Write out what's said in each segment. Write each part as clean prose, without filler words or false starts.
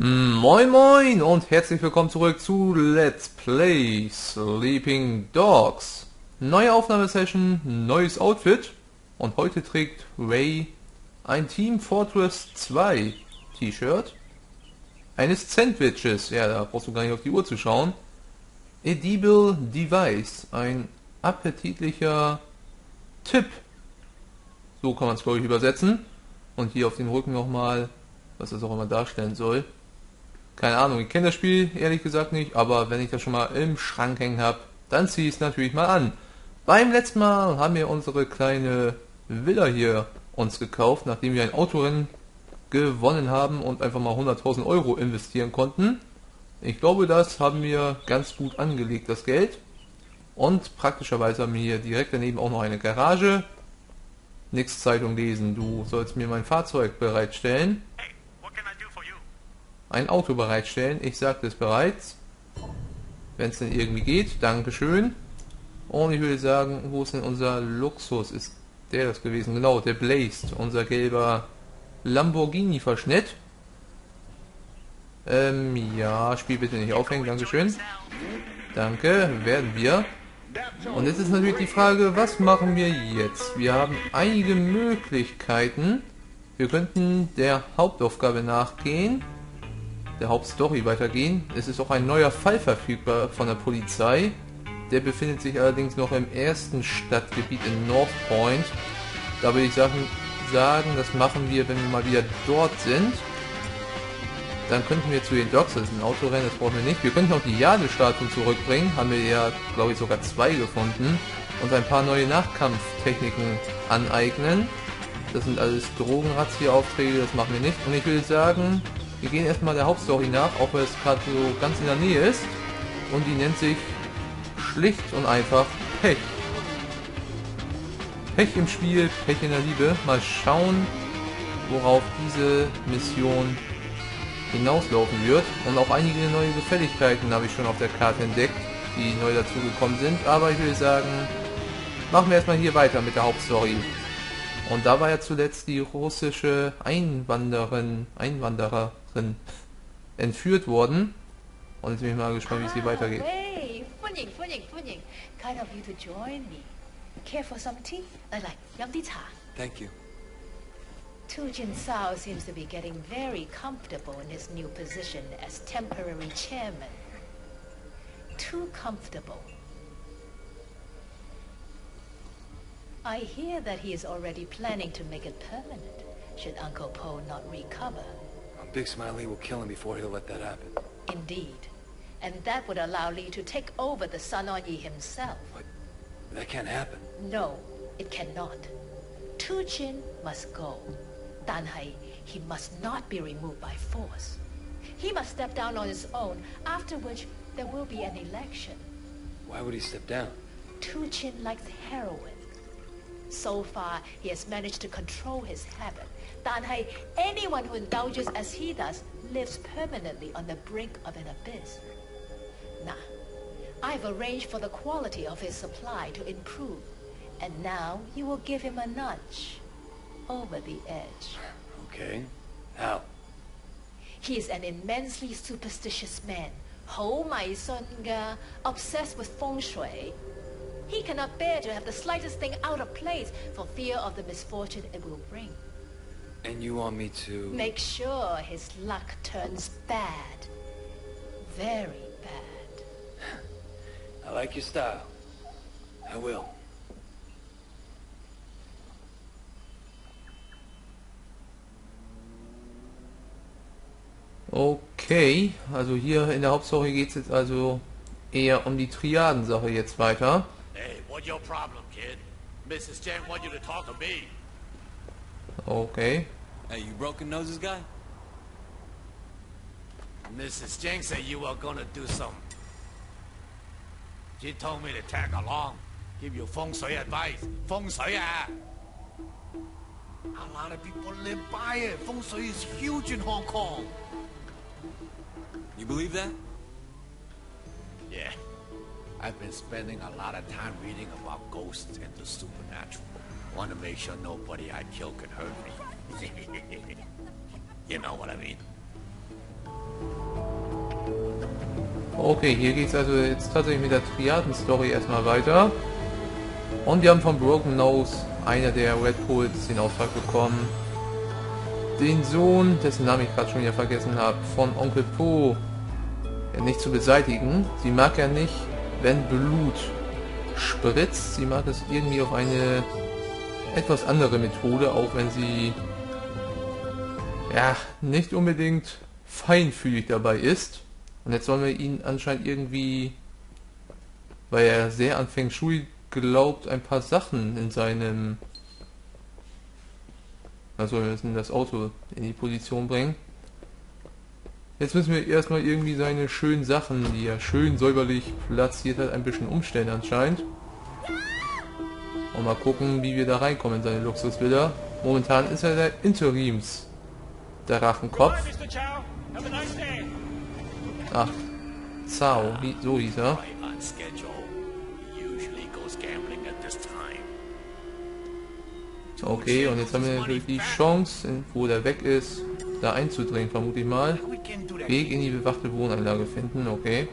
Moin moin und herzlich willkommen zurück zu Let's Play Sleeping Dogs. Neue Aufnahmesession, neues Outfit und heute trägt Ray ein Team Fortress 2 T-Shirt eines Sandwiches. Ja, da brauchst du gar nicht auf die Uhr zu schauen. Edible Device, ein appetitlicher Tipp. So kann man es glaube ich übersetzen. Und hier auf dem Rücken nochmal, was das auch immer darstellen soll. Keine Ahnung, ich kenne das Spiel ehrlich gesagt nicht, aber wenn ich das schon mal im Schrank hängen habe, dann ziehe ich es natürlich mal an. Beim letzten Mal haben wir unsere kleine Villa hier uns gekauft, nachdem wir ein Autorennen gewonnen haben und einfach mal 100.000 Euro investieren konnten. Ich glaube, das haben wir ganz gut angelegt, das Geld. Und praktischerweise haben wir hier direkt daneben auch noch eine Garage. Nix Zeitung lesen, du sollst mir mein Fahrzeug bereitstellen. Ein Auto bereitstellen, ich sagte es bereits. Wenn es denn irgendwie geht, Dankeschön. Und ich würde sagen, wo ist denn unser Luxus? Ist der das gewesen? Genau, der Blazed, unser gelber Lamborghini-Verschnitt. Ja, Spiel bitte nicht aufhängen, Dankeschön. Danke, werden wir. Und jetzt ist natürlich die Frage, was machen wir jetzt? Wir haben einige Möglichkeiten. Wir könnten der Hauptaufgabe nachgehen, der Hauptstory weitergehen. Es ist auch ein neuer Fall verfügbar von der Polizei. Der befindet sich allerdings noch im ersten Stadtgebiet in North Point. Da würde ich sagen, das machen wir, wenn wir mal wieder dort sind. Dann könnten wir zu den Dogs, das ist ein Autorennen, das brauchen wir nicht. Wir könnten auch die Jadestatuen zurückbringen, haben wir ja, glaube ich, sogar 2 gefunden. Und ein paar neue Nachkampftechniken aneignen. Das sind alles Drogenrazzia-Aufträge, das machen wir nicht. Und ich würde sagen, wir gehen erstmal der Hauptstory nach, auch wenn es gerade so ganz in der Nähe ist. Und die nennt sich schlicht und einfach Pech. Pech im Spiel, Pech in der Liebe. Mal schauen, worauf diese Mission hinauslaufen wird. Und auch einige neue Gefälligkeiten habe ich schon auf der Karte entdeckt, die neu dazugekommen sind. Aber ich würde sagen, machen wir erstmal hier weiter mit der Hauptstory. Und da war ja zuletzt die russische Einwandererin entführt worden. Und jetzt bin ich mal gespannt, wie es hier weitergeht. Hey, kind of you to join me. Care for some tea? Like yum tea. Thank you. Tu Jin Sao seems to be getting very comfortable in his new position as temporary chairman. Too comfortable. I hear that he is already planning to make it permanent, should Uncle Po not recover. Big Smiley will kill him before he'll let that happen. Indeed. And that would allow Li to take over the Sun On Yi himself. But that can't happen. No, it cannot. Tu Jin must go. Dan Hai, he must not be removed by force. He must step down on his own, after which there will be an election. Why would he step down? Tu Jin likes heroin. So far, he has managed to control his habit. Dan Hai, anyone who indulges as he does, lives permanently on the brink of an abyss. Now, I've arranged for the quality of his supply to improve. And now you will give him a nudge. Over the edge. Okay. How? He is an immensely superstitious man. Hou Mai Sun Ge, obsessed with feng shui. He cannot bear to have the slightest thing out of place for fear of the misfortune it will bring. And you want me to... Make sure his luck turns bad. Very bad. I like your style. I will. Okay, also hier in der Hauptstory geht es jetzt also eher um die Triadensache jetzt weiter. Hey, what's your problem, kid? Mrs. Jen want you to talk to me. Okay. Hey, you broken noses guy? Mrs. Jen said you were gonna do some. She told me to tag along, give you feng shui advice. Feng shui, ah. A lot of people live by it. Feng shui is huge in Hong Kong. You believe that? Yeah. I've been spending a lot of time reading about ghosts and the supernatural. Want to make sure nobody I kill can hurt me. You know what I mean? Okay, hier geht es also jetzt tatsächlich mit der Triaden-Story erstmal weiter. Und wir haben von Broken Nose, einer der Red Bulls, den Auftrag bekommen, den Sohn, dessen Namen ich gerade schon wieder vergessen habe, von Onkel Po nicht zu beseitigen. Sie mag ja nicht, wenn Blut spritzt. Sie mag es irgendwie auf eine etwas andere Methode, auch wenn sie ja nicht unbedingt feinfühlig dabei ist. Und jetzt sollen wir ihn anscheinend irgendwie, weil er sehr an Feng Shui glaubt, ein paar Sachen in seinem, also wir müssen das Auto in die Position bringen. Jetzt müssen wir erstmal irgendwie seine schönen Sachen, die er schön säuberlich platziert hat, ein bisschen umstellen anscheinend. Und mal gucken, wie wir da reinkommen in seine Luxusvilla. Momentan ist er der Interims, der Rachenkopf. Ach, Zhao, so hieß er. Okay, und jetzt haben wir natürlich die Chance, wo der weg ist, da einzudringen, vermute ich mal. Weg in die bewachte Wohnanlage finden, okay.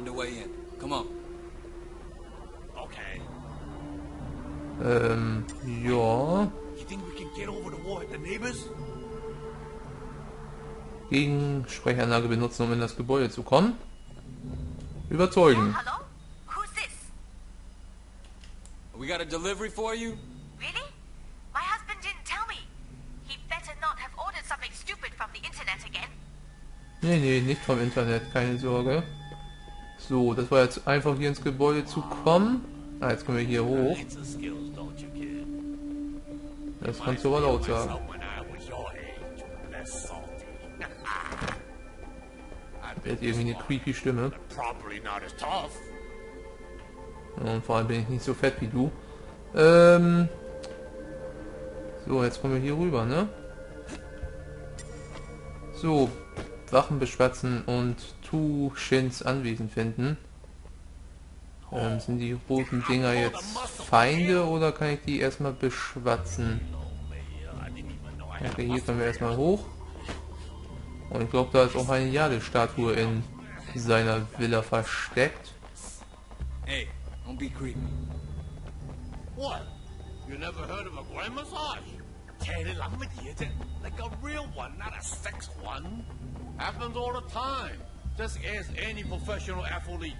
Ja. Gegensprechanlage benutzen, um in das Gebäude zu kommen. Überzeugen. Hello? Who's this? We got a delivery for you? Really? My husband didn't tell me. He better not have ordered something stupid from the internet again. Nee, nicht vom Internet, keine Sorge. So, das war jetzt einfach hier ins Gebäude zu kommen. Ah, jetzt können wir hier hoch. Das kannst du aber laut sagen. Der hat irgendwie eine creepy Stimme. Und vor allem bin ich nicht so fett wie du. So, jetzt kommen wir hier rüber, ne? So, Wachen beschwatzen und Tu Shins Anwesen finden. Sind die roten Dinger jetzt Feinde oder kann ich die erstmal beschwatzen? Okay, hier können wir erstmal hoch. Und ich glaube, da ist auch eine Jade-Statue in seiner Villa versteckt. Hey, don't be creepy. What? You never heard of a grand massage? Like a real one, not a sex one. Happens all the time. Just ask any professional athlete.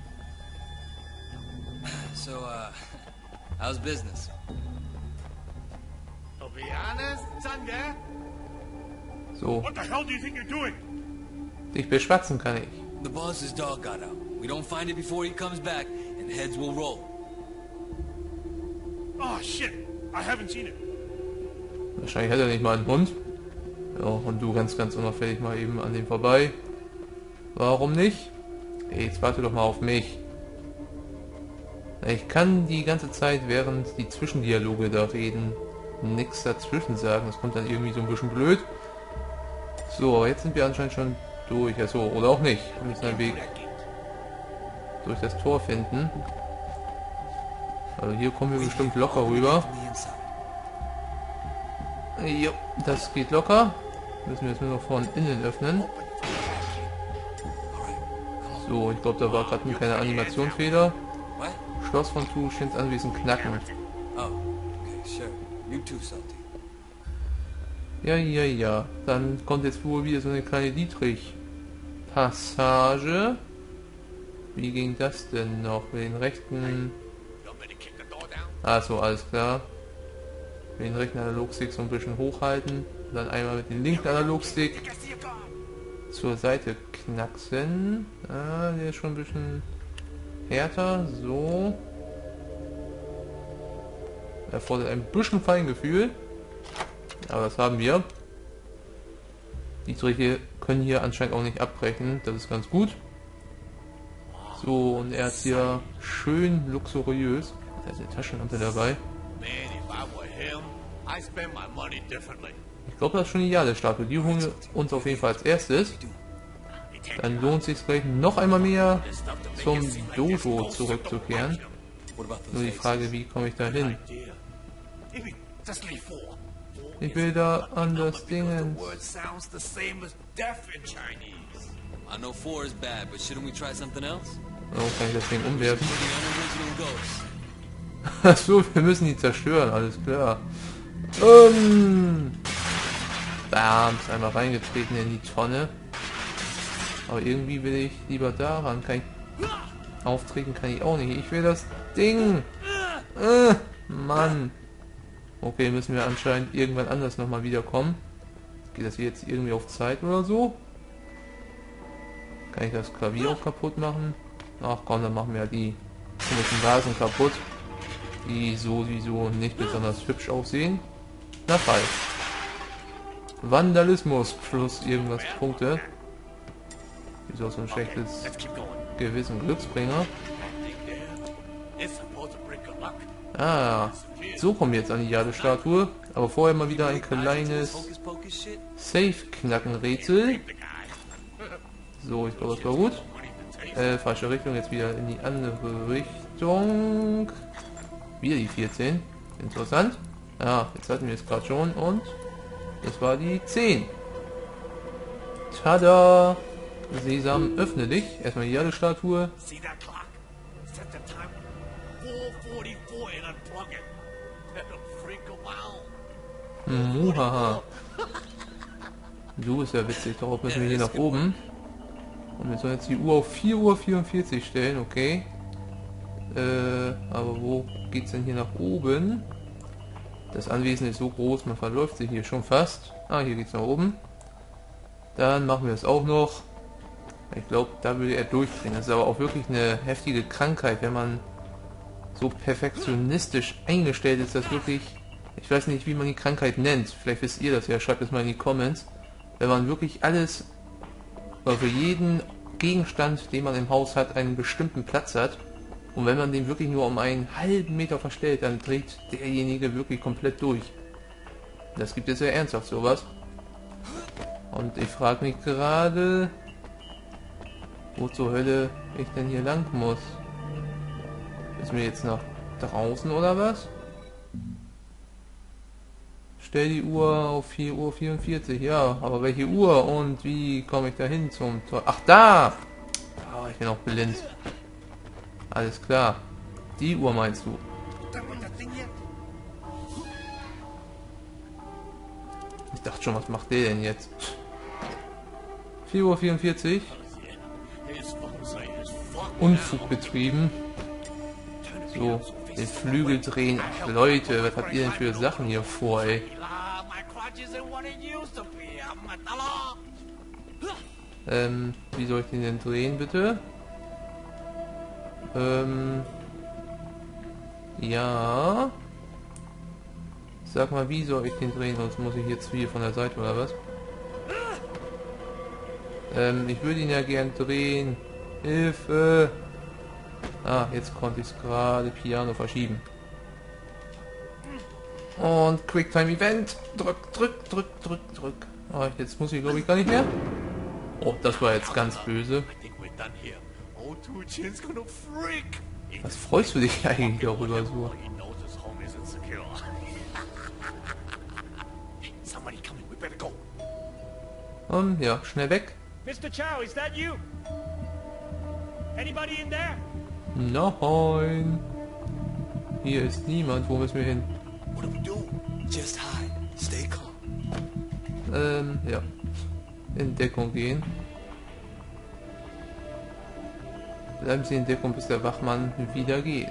So, how's business? To be honest, Sunday. So, What the hell do you think you're doing? dich beschwatzen kann ich. The boss's dog got out. We don't find it before he comes back, and heads will roll. Oh shit, I haven't seen it. Wahrscheinlich hat er nicht mal einen Hund. Ja, und du ganz unauffällig mal eben an dem vorbei. Warum nicht? Ey, jetzt warte doch mal auf mich. Ich kann die ganze Zeit, während die Zwischendialoge da reden, nichts dazwischen sagen. Das kommt dann irgendwie so ein bisschen blöd. So, jetzt sind wir anscheinend schon durch. Achso, oder auch nicht. Wir müssen einen Weg durch das Tor finden. Also hier kommen wir bestimmt locker rüber. Jo, das geht locker. Müssen wir jetzt nur noch von innen öffnen. So, ich glaube, da war gerade ein kleiner Animationsfehler. Schloss von Tu Shins Anwesen knacken. Oh, okay, sure. You too, Salty. Ja. Dann kommt jetzt wohl wieder so eine kleine Dietrich-Passage. Wie ging das denn noch? Mit den rechten... Achso, alles klar. Mit den rechten Analogstick so ein bisschen hochhalten. Dann einmal mit dem linken Analogstick zur Seite knacksen. Ah, der ist schon ein bisschen härter. So. Erfordert ein bisschen Feingefühl. Aber das haben wir. Die Dietriche können hier anscheinend auch nicht abbrechen. Das ist ganz gut. So, und er ist hier schön luxuriös. Da ist eine Taschenlampe dabei. Ich glaube, das ist schon die Jade-Statue. Die holen wir uns auf jeden Fall als erstes. Dann lohnt es sich gleich noch einmal mehr zum Dojo zurückzukehren. Nur die Frage, wie komme ich da hin? Ich will da an das Ding. I know 4 is bad, but shouldn't we try something else? Oh, kann ich das Ding umwerfen? For the unoriginal ghosts. Achso, wir müssen die zerstören, alles klar. Bam, ist einmal reingetreten in die Tonne. Aber irgendwie will ich lieber daran. Kann ich auftreten, kann ich auch nicht. Ich will das Ding. Mann. Okay, müssen wir anscheinend irgendwann anders nochmal wiederkommen. Geht das jetzt irgendwie auf Zeit oder so? Kann ich das Klavier auch kaputt machen? Ach komm, dann machen wir die komischen Vasen kaputt. Die sowieso nicht besonders hübsch aussehen. Na falsch. Vandalismus plus irgendwas Punkte. Wieso so ein schlechtes Gewissen Glücksbringer? Ah, so kommen wir jetzt an die Jadestatue. Aber vorher mal wieder ein kleines Safe-Knacken-Rätsel. So, ich glaube, das war gut. Falsche Richtung, jetzt wieder in die andere Richtung. Wieder die 14. Interessant. Ja, jetzt hatten wir es gerade schon und das war die 10. Tada! Sesam, öffne dich. Erstmal die Jadestatue. See that clock? Set the time 4:44 and unplug it. Let them freak a wow. Muhaha. Du bist ja witzig, darauf müssen wir hier nach oben. Und wir sollen jetzt die Uhr auf 4:44 Uhr stellen, okay. Aber wo geht's denn hier nach oben? Das Anwesen ist so groß, man verläuft sich hier schon fast. Ah, hier geht's nach oben. Dann machen wir es auch noch. Ich glaube, da würde er durchdrehen. Das ist aber auch wirklich eine heftige Krankheit, wenn man so perfektionistisch eingestellt ist, dass wirklich... Ich weiß nicht, wie man die Krankheit nennt. Vielleicht wisst ihr das ja, schreibt es mal in die Comments. Wenn man wirklich alles, oder für jeden Gegenstand, den man im Haus hat, einen bestimmten Platz hat. Und wenn man den wirklich nur um einen halben Meter verstellt, dann dreht derjenige wirklich komplett durch. Das gibt es ja ernsthaft sowas. Und ich frage mich gerade, wo zur Hölle ich denn hier lang muss. Müssen wir jetzt nach draußen oder was? Stell die Uhr auf 4:44 Uhr, ja, aber welche Uhr und wie komme ich da hin zum Tor? Ach, da! Oh, ich bin auch blind. Alles klar. Die Uhr meinst du? Ich dachte schon, was macht der denn jetzt? 4:44 Uhr. Unfug betrieben. So, den Flügel drehen. Ach, Leute, was habt ihr denn für Sachen hier vor, ey? Wie soll ich den denn drehen, bitte? Ja. Sag mal, wie soll ich den drehen? Sonst muss ich jetzt hier von der Seite oder was? Ich würde ihn ja gern drehen. Hilfe! Ah, jetzt konnte ich es gerade Piano verschieben. Und Quicktime Event. Drück, drück, drück, drück, drück. Ah, jetzt muss ich glaube ich gar nicht mehr. Oh, das war jetzt ganz böse. Was freust du dich eigentlich darüber so? Ja, schnell weg. Mr. Chow, is that you? Anybody in there? Nein. Hier ist niemand. Wo müssen wir hin? What do we do? Just hide. Stay calm. Ja. In Deckung gehen. Bleiben Sie in Deckung, bis der Wachmann wieder geht.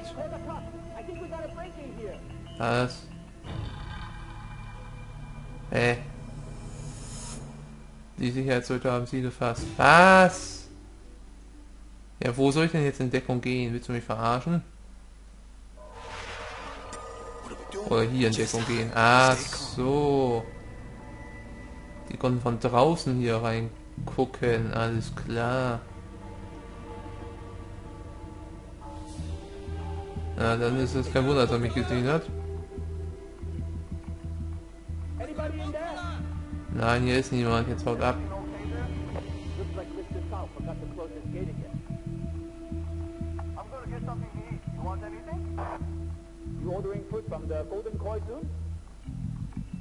Was? Die Sicherheitsleute haben sie gefasst. Was? Ja, wo soll ich denn jetzt in Deckung gehen? Willst du mich verarschen? Oder hier in Deckung gehen? Ach so. Die konnten von draußen hier reingucken. Alles klar. Ja, dann ist es kein Wunder, dass er mich gesehen hat. Nein, hier ist niemand. Jetzt haut ab.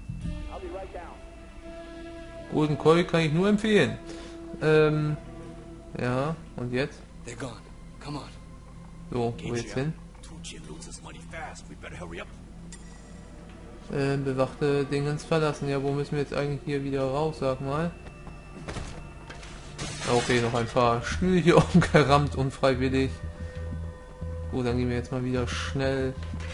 Golden Koi kann ich nur empfehlen. Ja, und jetzt? They're gone. Come on. So, wo jetzt hin? Tucci loses money fast. We better hurry up. Bewachte Dingens verlassen. Ja, wo müssen wir jetzt eigentlich hier wieder raus, sag mal? Okay, noch ein paar Stühle hier umgerammt, unfreiwillig. Gut, dann gehen wir jetzt mal wieder schnell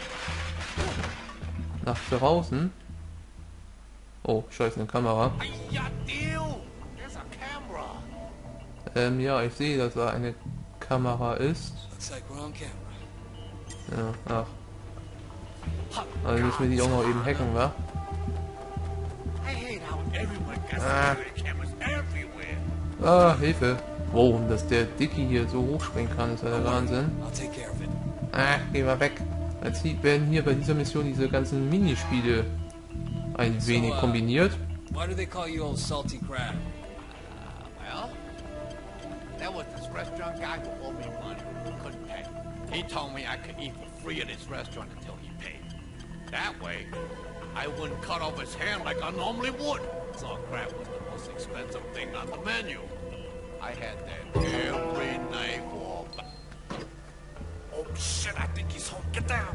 nach draußen. Oh, scheiße, eine Kamera. Yeah, deal. There's a camera. Ja, ich sehe, dass da eine Kamera ist. Looks like we're on camera. Ja, ach. Also müssen wir die auch noch eben hacken, wa? I hate how everyone got security cameras everywhere. Ah, Hilfe. Wow, dass der Dicky hier so hochspringen kann, ist ja der Wahnsinn. I'll take care of it. Ah, geh mal weg. Jetzt werden hier bei dieser Mission diese ganzen Minispiele ein wenig kombiniert. Why do they call you old salty crab? Well, that was this restaurant guy who owed me money. Couldn't pay. He told me I could eat for free at his restaurant until he paid. That way, I wouldn't cut off his hand like I normally would. Salt crab was the most expensive thing on the menu. I had that every night for... Oh shit, I think he's home. Get down.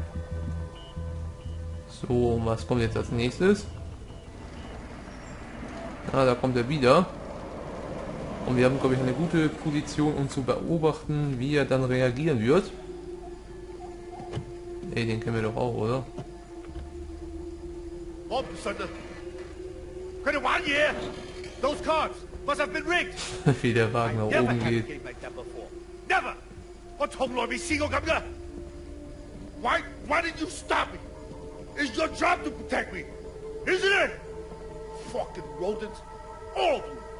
So, was kommt jetzt als nächstes? Ah, da kommt er wieder. Und wir haben, glaube ich, eine gute Position, um zu beobachten, wie er dann reagieren wird. Ey, den kennen wir doch auch, oder? Oh, son. Could have won, yeah. Those cards must have been rigged. Wie der Wagen nach Never oben had a geht. game like that before. Never. What's home Lord Misigo come here? Why did you stop me? It's your job to protect me, isn't it? Fucking rodents, all of you.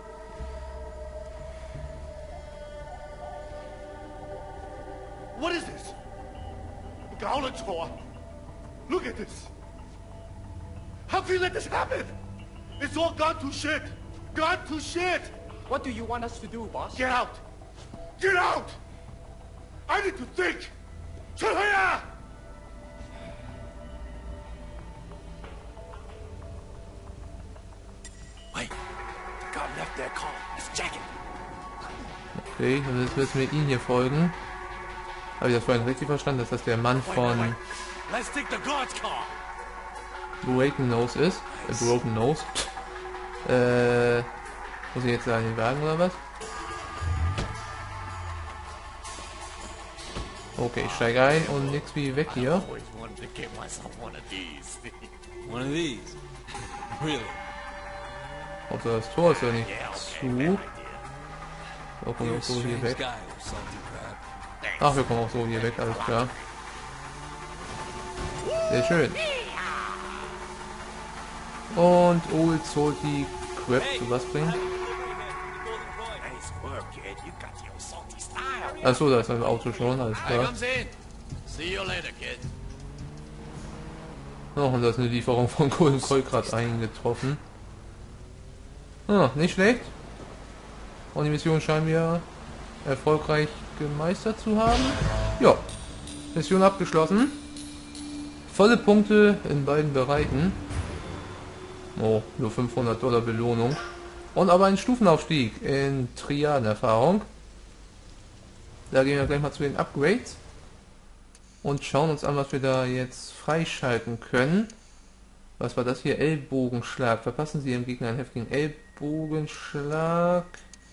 What is this? Gaulentor. Look at this. How can you let this happen? It's all gone to shit. Gone to shit. What do you want us to do, boss? Get out. Get out. I need to think. Chihaya! Wait, the guy left their car. Let's check it. Okay, und jetzt müssen wir ihn hier folgen. Habe ich das vorhin richtig verstanden, dass das der Mann von Let's take the guard's car. Broken Nose ist? Broken Nose. Muss ich jetzt da in den Wagen oder was? Okay, ich steige ein und nix wie weg hier. Always wanted to get myself one of these. One of these. Really? Außer das Tor ist ja nicht zu. idea. So, kommen wir You're a auch so hier strange weg. guy, you salty crab. Ach, wir kommen auch so hier weg, alles klar. Sehr schön. Und Old Salty Crab zu was bringen? Nice work, kid. You got your salty style. Achso, da ist ein Auto schon, alles I klar. comes in. See you later, kid. Oh, und da ist eine Lieferung von Golden Koi gerade eingetroffen. Ah, nicht schlecht. Und die Mission scheinen wir erfolgreich gemeistert zu haben. Ja, Mission abgeschlossen. Volle Punkte in beiden Bereichen. Oh, nur $500 Belohnung. Und aber ein Stufenaufstieg in Triadenerfahrung. Da gehen wir gleich mal zu den Upgrades. Und schauen uns an, was wir da jetzt freischalten können. Was war das hier? Ellbogenschlag. Verpassen Sie Ihrem Gegner einen heftigen Ellbogenschlag.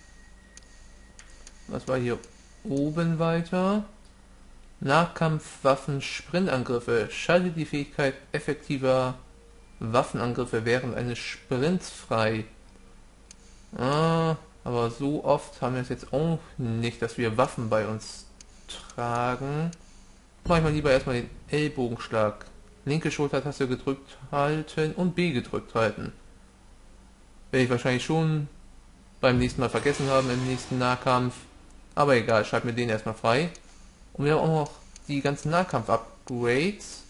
Was war hier oben weiter? Nahkampfwaffen Sprintangriffe. Schaltet die Fähigkeit effektiver Waffenangriffe während eines Sprints frei. Ah, aber so oft haben wir es jetzt auch nicht, dass wir Waffen bei uns tragen. Mach ich mal lieber erstmal den Ellbogenschlag. Linke Schultertaste gedrückt halten und B gedrückt halten. Werde ich wahrscheinlich schon beim nächsten Mal vergessen haben im nächsten Nahkampf. Aber egal, schalt mir den erstmal frei. Und wir haben auch noch die ganzen Nahkampf-Upgrades.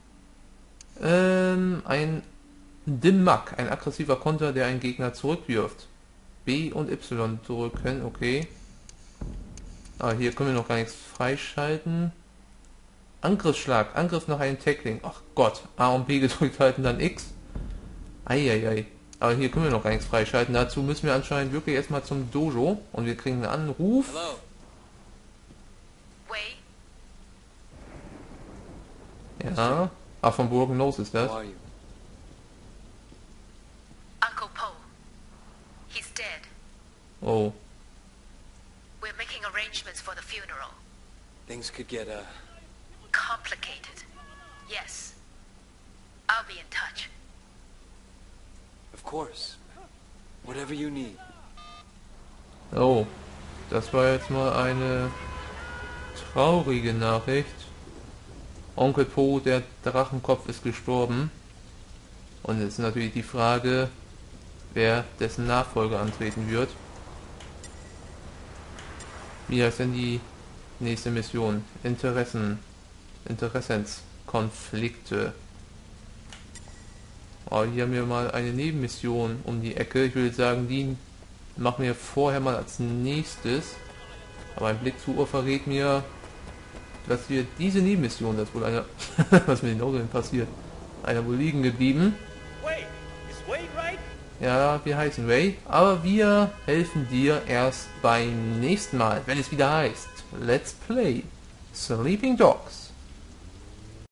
Ein Dim-Mak, ein aggressiver Konter, der einen Gegner zurückwirft. B und Y drücken, okay. Aber hier können wir noch gar nichts freischalten. Angriffsschlag, Angriff nach einem Tackling. Ach Gott, A und B gedrückt halten, dann X. Eieiei. Aber hier können wir noch gar nichts freischalten. Dazu müssen wir anscheinend wirklich erstmal zum Dojo. Und wir kriegen einen Anruf. Hello. Wei, Ja. Ach, von Broken Nose ist das. How are you? Uncle Poe. He's dead. Oh. We're making arrangements for the funeral. Things could get, Complicated. Yes. I'll be in touch. of course. Whatever you need. Oh. Das war jetzt mal eine traurige Nachricht. Onkel Po, der Drachenkopf, ist gestorben. Und jetzt ist natürlich die Frage, wer dessen Nachfolger antreten wird. Wie heißt denn die nächste Mission? Interessenskonflikte. Oh, hier haben wir mal eine Nebenmission um die Ecke. Ich würde sagen, die machen wir vorher mal als nächstes. Aber ein Blick zur Uhr verrät mir, dass wir diese Nebenmission, das ist wohl einer, was mit den Augen passiert, einer wohl liegen geblieben. Wait, is Wade right? Ja, wir heißen Ray, aber wir helfen dir erst beim nächsten Mal, wenn es wieder heißt Let's Play Sleeping Dogs.